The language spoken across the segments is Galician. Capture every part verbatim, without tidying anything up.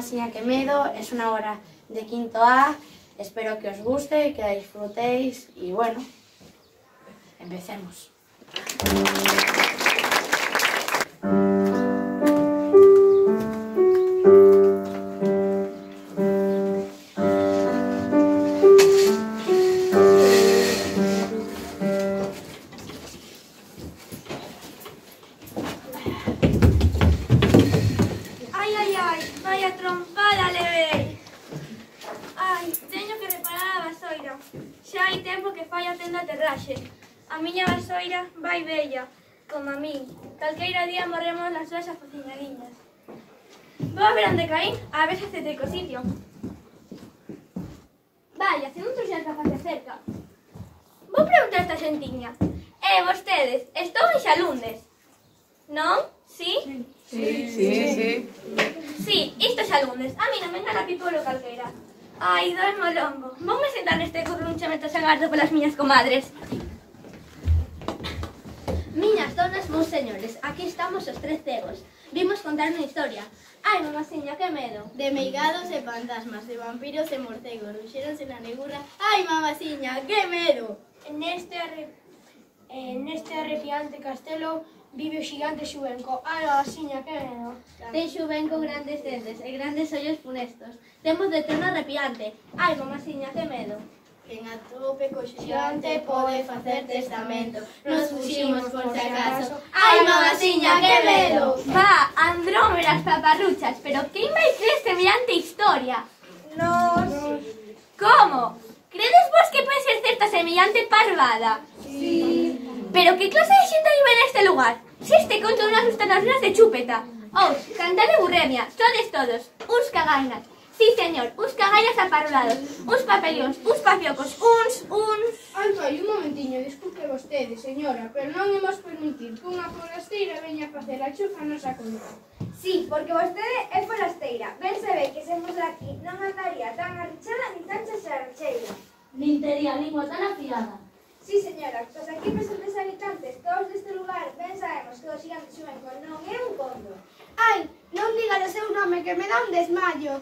Mamasiña que medo, es una obra de quinto A, espero que os guste, que la disfrutéis y bueno, empecemos. A miña vasoira vai bella, como a min. Calqueira día morremos nas súas afocinadiñas. Vou a ver onde caín, a ver se acertei co sitio. Vai, hace un truxas para facer cerca. Vou preguntar a esta xentiña. Eh, vostedes, estou en Xalundes, non? Sí? Sí, sí, sí. Sí, isto é Xalundes. A mí non me engana pipolo calqueira. Ai, doemo o lombo. Voume sentar neste curruncho mentre agardo polas miñas comadres. Miñas donas, meus señores, aquí estamos os tres cegos. Vimos contar unha historia. Ai, mamasiña, que medo. De meigados e fantasmas, de vampiros e morcegos, ruxéronse na negurra. Ai, mamasiña, que medo. Neste, arre... eh, neste arrepiante castelo vive o xigante Xubenco. Ai, mamasiña, que medo. Ten Xubenco grandes dentes e grandes ollos funestos. Temos de terno arrepiante. Ai, mamasiña, que medo. Quen atope co xigante pode facer testamento. Nos fuximos por si acaso. Ai, mamasiña, que medo. Va, Andrómedas paparruchas, pero quen vai creer semellante historia? Nos... Como? Credes vos que pode ser certa semellante parvada? Sí. Pero que clase de xente vive neste lugar? Se este conto non asusta nas ruas de Chúpeta. Ous, cantar de burremia, sodes todos, uns cagainas. Sí, señor, uns cagainas aparolados, uns papelións, uns pafiocos, uns, uns... Ai, pai, un momentiño, disculpe vostede, señora, pero non imos permitir que unha forasteira veña a facer a chufa a nosa conta. Sí, porque vostede é forasteira. Ben se ve que semos daqui non andaría tan arrechada ni tan chacharcheira. Nin tería lingua tan afiada. Sí, señora, pois aquí presentes habitantes, todos deste lugar, ben sabemos que o xigante Xubenco non é un condo. Ai, non diga o seu nome que me dá un desmayo.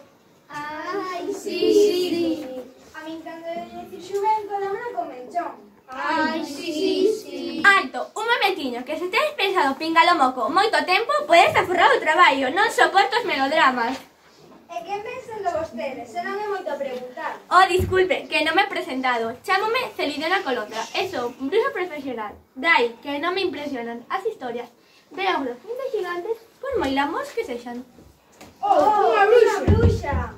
Ai, sí, sí. A min cando eu dicir Xubenco dá unha comenchón. Ai, sí, sí. Alto, un momentiño, que se tedes pensado pingalo moco moito tempo, podes aforrar o traballo, non soporto os melodramas. E que pensan de vostedes? Se non é moito preguntar. Oh, disculpe, que non me he presentado. Chámome Celidona Colondra, e sou bruxa profesional. Dai, que non me impresionan as historias de ogros e de gigantes, por moi lamos que sexan. Oh, unha bruxa.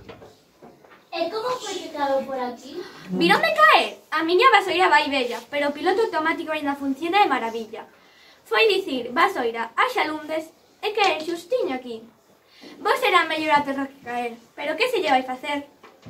E como foi que caeu por aquí? Vironme caer? A miña vasoira vai bella, pero o piloto automático ainda funciona de maravilla. Foi dicir vasoira a Xalundes e caer xustiño aquí. Vos será mellor a terra que caer, pero que se lle vai facer?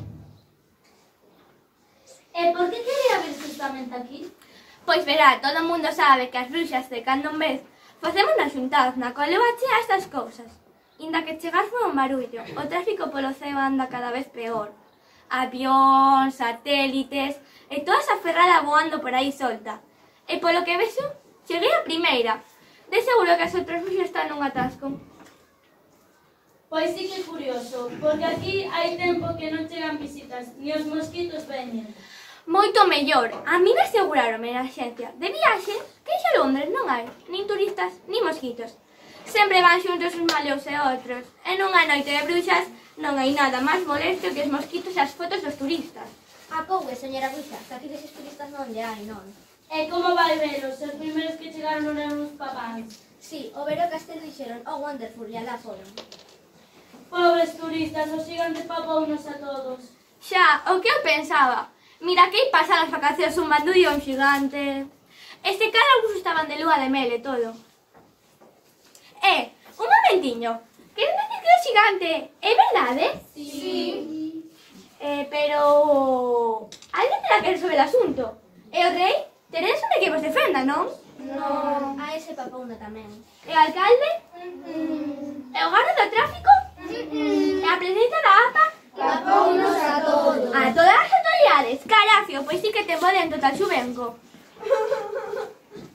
E por que quería vir justamente aquí? Pois verá, todo o mundo sabe que as bruxas de cando en vez facemos nas xuntadas na colebache a estas cousas. Inda que chegar foi un barullo, o tráfico polo ceo anda cada vez peor. Avións, satélites, e toda esa ferrada voando por aí solta. E polo que vexo, cheguei a primeira. De seguro que as outras bruxas están nun atasco. Pois sí que é curioso, porque aquí hai tempo que non chegan visitas, ni os mosquitos veñen. Moito mellor, a min aseguraronme na axencia de viaxe que en Londres non hai nin turistas nin mosquitos. Sempre van xuntos uns maleos e outros, e nunha noite de bruxas non hai nada máis molesto que os mosquitos e as fotos dos turistas. Acougue, señora bruxa, que aquí deses turistas non lle hai, non? E como vai veros? Os primeiros que chegaron non eran uns papáns. Sí, o Vero Castelo dixeron, oh, Wonderful, e alá foron. Pobres turistas, os gigantes papounos a todos. Xa, o que eu pensaba. Mira que aí pasan as vacacións un bandullo e un xigante. Este cara algúns estaban de lúa de mel e todo. Eh, un momentiño. Queres decir que o xigante é verdade? Sí. Eh, pero... alguén terá que resolver o asunto. E o rei? Teredes onde que vos defenda, non? Non, a ese papouno tamén. E o alcalde? Mm. E o garda do tráfico? Mm. E a presidenta da A P A? Tapounos a todos. A todas as autoridades, carafio, pois sí que ten bo dentro tal Xubenco.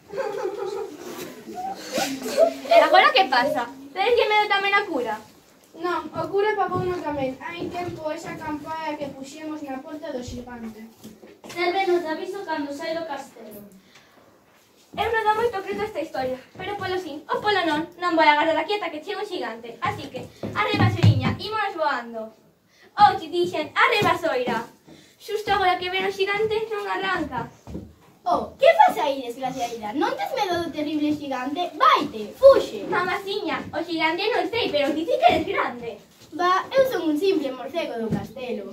E agora que pasa? Tedes que medo tamén a cura? Non, o cura pagouno tamén. Hai tempo esa campaña que puxemos na porta do xigante. Sérvenos de aviso cando sai do castelo. Eu non dou moito credo esta historia, pero polo sin ou polo non, non vou agardar aquí ata que chegue un xigante. Así que, arriba Soriña, ímonos voando. Oh, te dixen, arriba Soira. Xusto agora que ven o xigante non arranca. Oh, que faz aí, desgraciadita? Non tes medo do terrible xigante? Vaite, fuxe. Mamaciña, o xigante non sei, pero ti sí que eres grande. Va, eu son un simple morcego do castelo.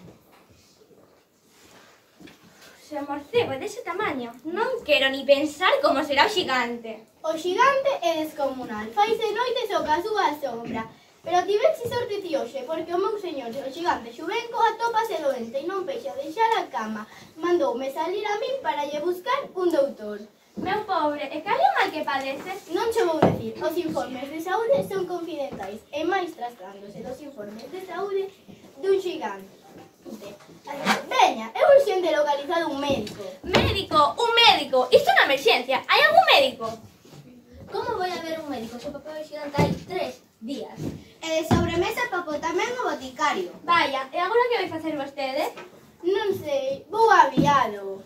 Se o morcego é dese tamaño, non quero ni pensar como será o xigante. O xigante é descomunal, faise noites ao ca súa sombra. Pero tivexe sorte ti hoxe, porque o meu señor, o xigante xubenco, atópase doente e non pexa deixar a cama. Mandoume salir a min para lle buscar un doutor. Meu pobre, e cal é o mal que padeces? Non che vou decir, os informes de saúde son confidenciais e máis tratándose dos informes de saúde dun xigante. Veña, é urxente localizar un médico. Médico, un médico, isto é unha emerxencia, hai algún médico? Como vai haber un médico se o papel xigante hai tres días? E de sobremesa papo tamén o boticario. Vaya, e agora que vai facer vostede? Non sei, vou aviado.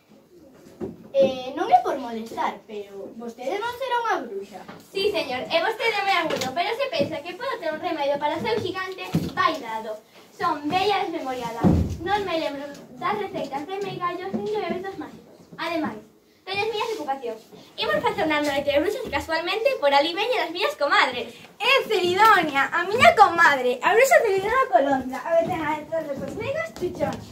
Eh, non é por molestar, pero vostede non será unha bruxa. Sí, señor, e vostede me agudo, pero se pensa que podo ter un remedio para ser xigante, vai dado. Son bella desmemoriada. Non me lembro das receitas de meigallos nin de eventos mágicos. Ademais, teño as miñas ocupacións. Imos facer unha noite de bruxas e casualmente por ali veñen as miñas comadres. É Ceridonia, a miña comadre, a bruxa Ceridona Colondra, a vecina de todos os negros chuchones.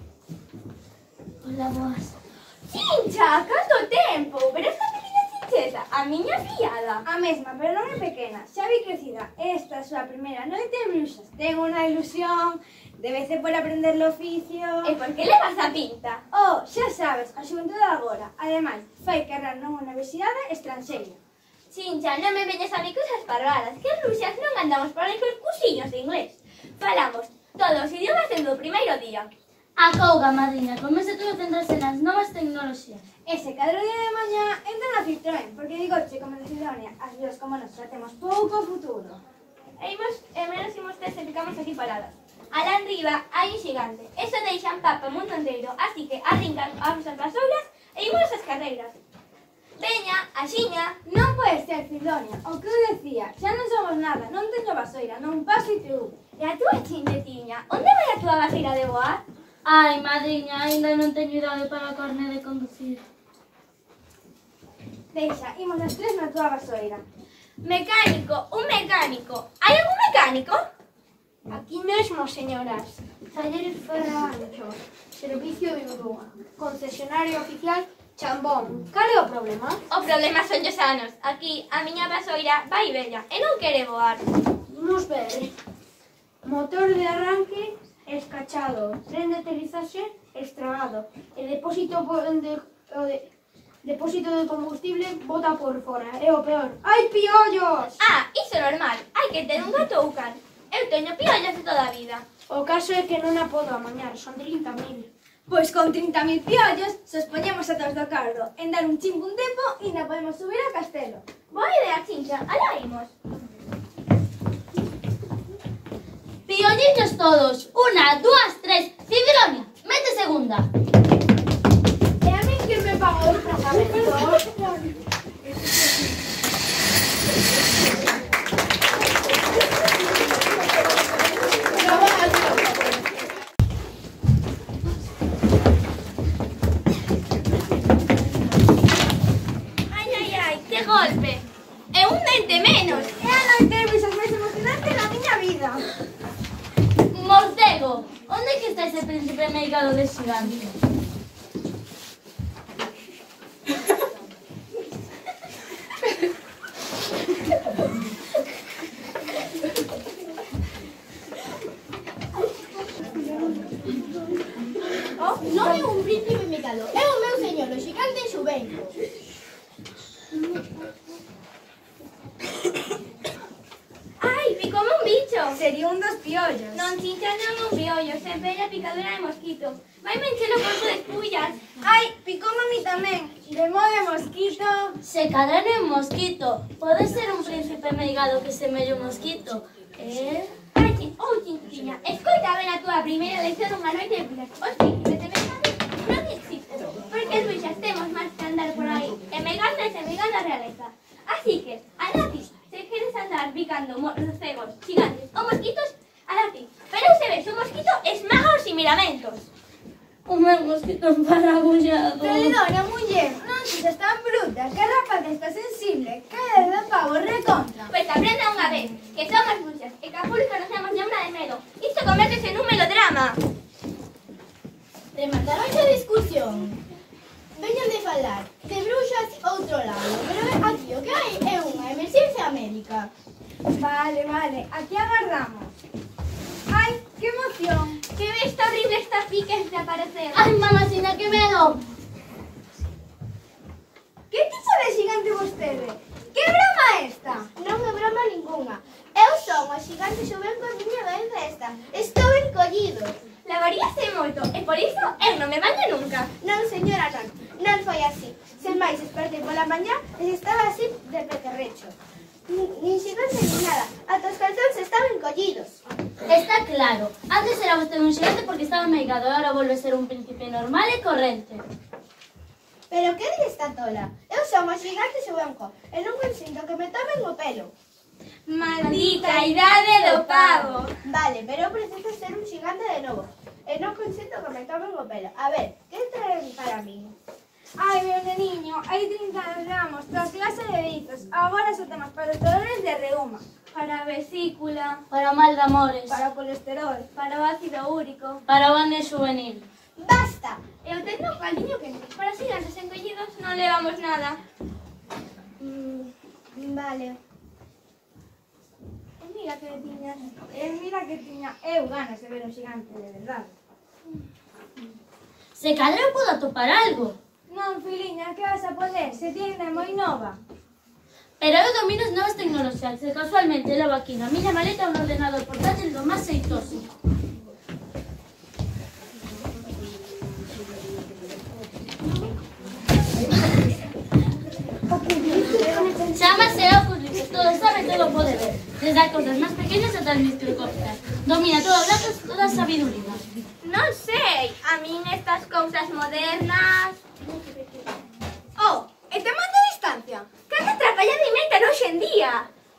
Hola, boas. Chincha, canto tempo! Pero esta pequena chincheta, a miña fiada. A mesma, pero non é pequena, xa vi crecida. Esta é a súa primeira noite de bruxas. Ten unha ilusión, debe ser por aprender o oficio. E por que levas a pinta? Oh, xa sabes, a xuventude agora. Ademais, fai carreira nunha universidade estranxeira. Chincha, non me veñes a mí cousas parvadas, que as bruxas non andamos por aí cos cursiños de inglés. Falamos todos os idiomas desde o primeiro día. Acouga, madriña, comece todo a centrarse nas novas tecnoloxías. Ese cadro día de mañá entra na Citroën, porque digoche, como de Sidonia, as vidas como nos xa temos pouco futuro. E imos, e menos imos ter se ficamos aquí paradas. Alá arriba hai un xigante, eso deixan papa o mundo inteiro, así que arrincan as vasoiras e imos as carreiras. Veña, axiña. Non pode ser, Sidonia, o que eu decía, xa non somos nada, non teño vasoira, non paso I T U. E a túa chindetiña, onde vai a túa vaseira de voar? Ai, madriña, aínda non teño idade para a carne de conducir. Deixa, imos as tres na túa vasoira. Mecánico, un mecánico. Hai algún mecánico? Aquí mesmo, señoras. Talleres Ferranchos, Servicio de grúa, concesionario oficial Chambón. Cal é o problema? O problema son os anos. Aquí a miña vasoira vai bella e non quere voar. Imos ver. Motor de arranque escachado, tren de aterrizaxe estragado, e depósito de, de, depósito de combustible bota por fora. É o peor. Hai piollos! Ah, iso é normal. Hai que ter un gato ou can. Eu teño piollos de toda a vida. O caso é que non a podo amañar, son trinta mil. Pois con trinta mil piollos, se os poñemos atrás do cardo en dar un chimbo un tempo e ainda podemos subir ao castelo. Boa idea, Chincha. Alá imos. Piolliños todos. Una, dúas, tres. Cidironia, mete segunda. E a mí que me pagou o tratamiento? Ai, ai, ai, que golpe. E un dente menos. É a noite de bruxas máis emocionante da miña vida. Morcego, onde que está ese príncipe meigado de xigante? Oh, non é un príncipe mecado, é o meu señor, o xigante xubenco. Ai, picoume un bicho. Sería un dos piollos. Non, Chincha non é un piollo, se bella picadura de mosquito. Vai menchelo con su despullas. Ai, picoume a mí tamén. De modo de mosquito. Se cadra non é un mosquito. Pode ser un príncipe meigado que semelle un mosquito. Eh? Ai, oh, chinciña, escoita ben a túa primeira lección unha noite de bruxas. Os príncipes de Megane non existen, porque as bruxas temos máis que andar por aí, e Megane se Megane a realeza. Así que, alá ti, se queres andar picando morcegos, gigantes ou mosquitos, alá ti. Pero se ves un mosquito, esmágaos e miramentos. O meu mosquito emparabullado. Perdona, muller, non seas tan bruta, que a rapaz está sensible, que é de pavo recontra. Pois aprenda unha vez, que somos bruxas, e que a pública nos damos de una de medo. Isto convértese nun melodrama. Remataron a discusión. Veñan de falar de bruxas outro lado, pero aquí o que hai é unha emerxencia médica. Vale, vale, aquí agardamos. Ai, que emoción. Que besta horrible estas piques de aparecer. Ai, mamacina, que medo. Que tipo de xigante vostede? Que broma é esta? Non é broma ningunha. Eu son o xigante xubenco e miña doenza esta. Estou encollido. Lavaríase moito, e por iso eu non me baño nunca. Non, señora, non. Non foi así. Sen máis, despertei pola mañá e estaba así de peterrecho. Nin xigante nin nada. Ata os calzóns estaban encollidos. Está claro. Antes era vostede un xigante porque estaba meigado e agora volve a ser un príncipe normal e corrente. Pero que di esta tola? Eu son o xigante xubenco e non consinto que me tomen o pelo. Maldita idade do pavo. Vale, pero eu preciso ser un xigante de novo. E non consinto que me tomen o pelo. A ver, que traen para min? Ai, meu neniño, hai trinta gramos, toda clase de ditos. Agora só temos para os dolores de reuma, Para a vesícula, Para o mal de amores. para o colesterol. para o ácido úrico. Para o ane juvenil. Basta! Eu teño un caliño que para xigantes encollidos non levamos nada. Mm, vale. E mira que tiñas. E mira que tiña eu ganas de ver un xigante de verdade. Se cadra eu podo atopar algo. Non, filiña, que vas a poder? Se tiene moi nova. Pero eu domino as novas tecnoloxías e casualmente levo aquí na miña maleta un ordenador portátil do máis xeitoso. Chámase Oculus, todo sabe, todo pode ver. Desde as cousas máis pequenas ata as microscópicas. Domina todo o datos, toda a sabiduría. Non sei, a min estas cousas modernas. Oh, e te mando a distancia. Canta trapallada inventan hoxe en día.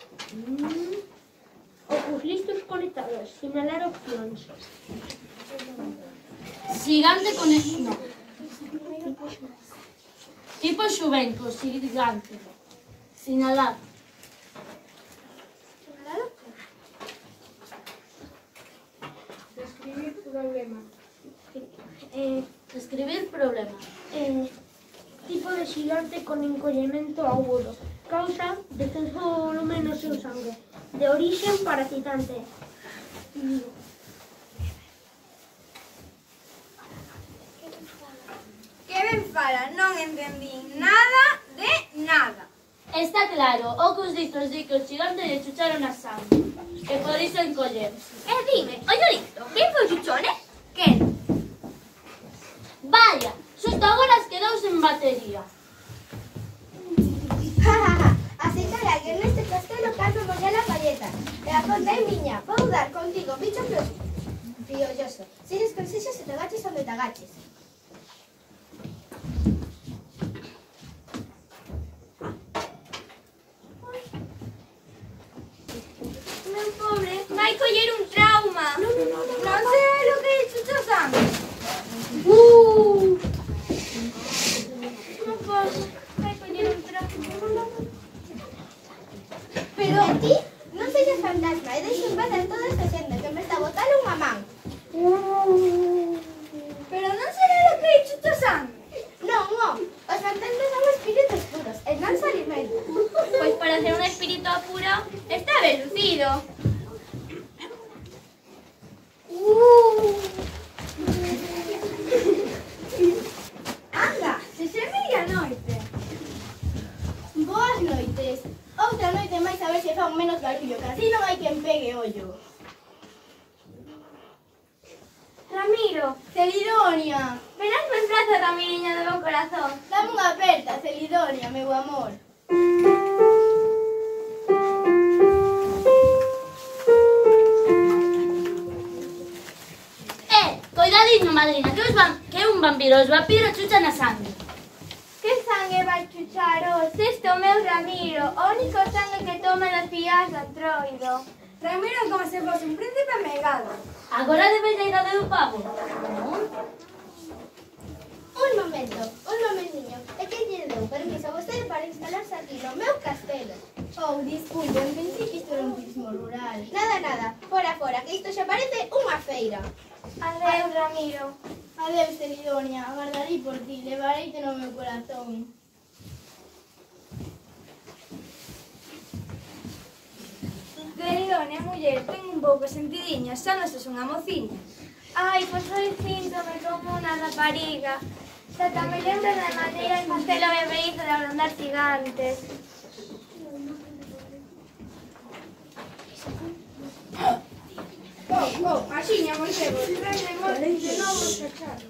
Ocus listos conectados, sinalar opcións. Xigante con... No. Tipo xubenco, xigante. Sinalar. Describir problema. Eh, Escribir problema. Eh, tipo de xigante con encollemento agudo. Causa descenso do volume no seu sangue. De orixen parasitante. Que ben fala, non entendín nada de nada. Está claro, Ocus distos di que os gigantes lle chucharon a sangre. E por iso encollerse. E dime, ollo listo, quen foi chuchone? Quen? Vaya, xusto agora as quedou sen batería. Ja, ja, ja. Así que hai alguén neste castelo cando molla la palleta. E a conta é miña. Vou dar contigo, bicho piolloso. Sigues consexos e te agaches onde te agaches. Meu pobre, vai coller un trauma. Non sei lo que é chucho sangue. Uh. Non posso, vai coller un trauma. Pero a ti non seixas fantasma e deixa en paz a toda esta xente que me está botando unha man. Pero non será lo que é chucho sangue. Non, non. Os fantasmas son espíritus puros e non se alimentan. Pois para ser un espírito puro, está ben lucido. Anda, se xe medianoite. Boas noites. Outra noite máis a ver se fan menos barullo, que así non hai quen pegue ollo. Ramiro, Celidonia, verás meus brazos, Ramiriña de bon corazón. dame unha aperta, Celidonia, meu amor. digo, madrina, que, os van, que un vampiro, os vampiros chuchan a sangue. Que sangue vai chucharos? Este o meu Ramiro, o único sangue que toma nas fillas de Antroido. Ramiro é como se fose un príncipe megado. Agora debe de ir a do pavo. Non? Un momento, un momentiño. É que lle deu permiso a vostede para instalarse aquí no meu castelo. Oh, disculpen, pensei que isto era un turismo rural. Nada, nada, fora, fora, que isto xa parece unha feira. Adeus, Ramiro. Adeus, Elidonia, agardarei por ti, levareite no meu corazón. Queridona, muller, ten un pouco sentidiño, xa non sos unha mociña. Ai, pois hoy síntome como unha rapariga. Xa tamén lembro da maneira en castelo bebeizo de agrandar gigantes. Oh, oh, axiña, Moisés, traemos de novo os cacharos.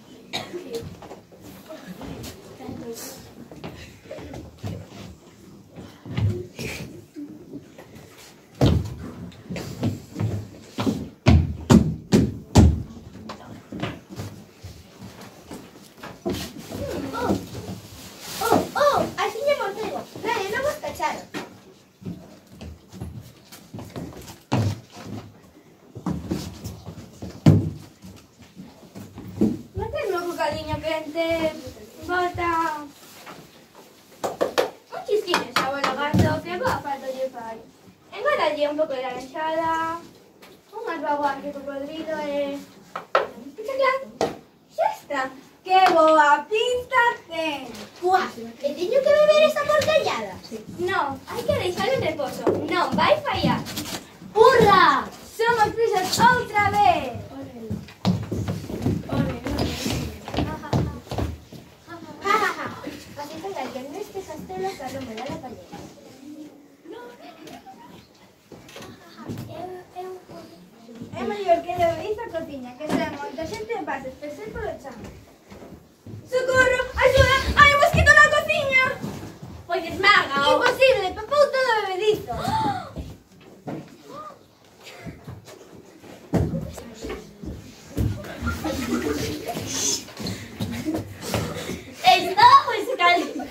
Caliño quente, bota un chisquillo, abuelo gato, que va falta lle fai. Engadalle un pouco de laranxada, unhas baguas de cocodrilo e... ¡Chaclán! Xa está. Que boa pinta ten. Buah, e teño que beber esa porcallada. Non, hai que deixalo en reposo, non vai fallar. Hurra! Somos prisas outra vez. Así que alguén neste castelo cando me dá la pallera. É mellor que le veis a cociña, que xa moita xente vas espesar polo chan. Socorro! Axuda! Hai un mosquito na cociña! Pois esmágao. Imposible! Papou todo o bebedizo. Está pois caliente.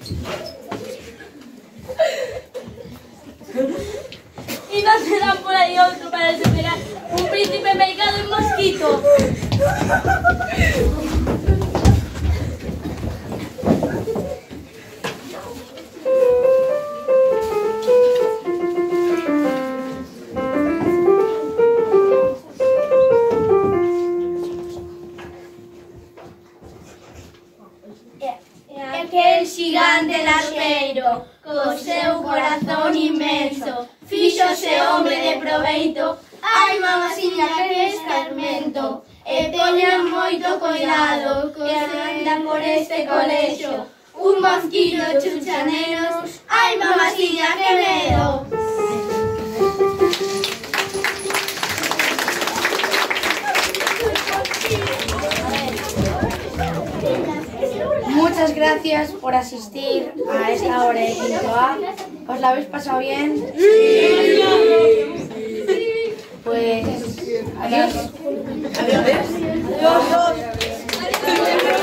Y no se dan por ahí otro para desesperar un príncipe mercado en mosquito. Aquel xigante largueiro, co seu corazón inmenso, fíxose hombre de proveito. Ai, mamasiña, que escarmento, e poñan moito cuidado, que andan por este colexo, un mosquito chuchaneros. Ai, mamasiña, que medo. Muchas gracias por asistir a esta hora de quinto A. ¿Os la habéis pasado bien? Sí. Pues adiós. Adiós. Adiós.